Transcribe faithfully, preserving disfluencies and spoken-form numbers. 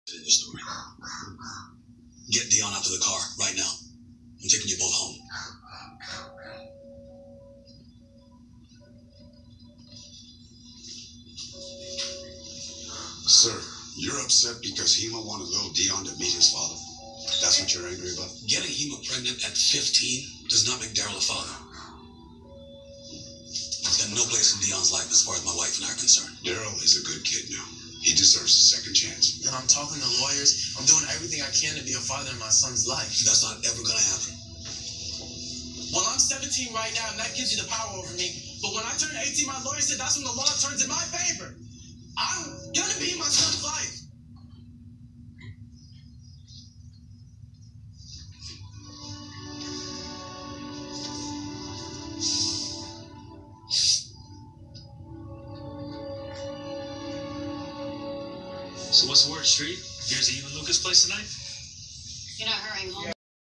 In your story. Get Dion out to the car right now. I'm taking you both home. Sir, you're upset because Hema wanted little Dion to meet his father. That's what you're angry about? Getting Hema pregnant at fifteen does not make Daryl a father. He's got no place in Dion's life as far as my wife and I are concerned. Daryl is a good kid now. He deserves a second chance. And I'm talking to lawyers. I'm doing everything I can to be a father in my son's life. That's not ever going to happen. Well, I'm seventeen right now, and that gives you the power over me. But when I turn eighteen, my lawyer said that's when the law turns in my favor. I'm going to be in my son's life. So what's the word, Street? Here's Eva Lucas' place tonight? You're not hurrying home.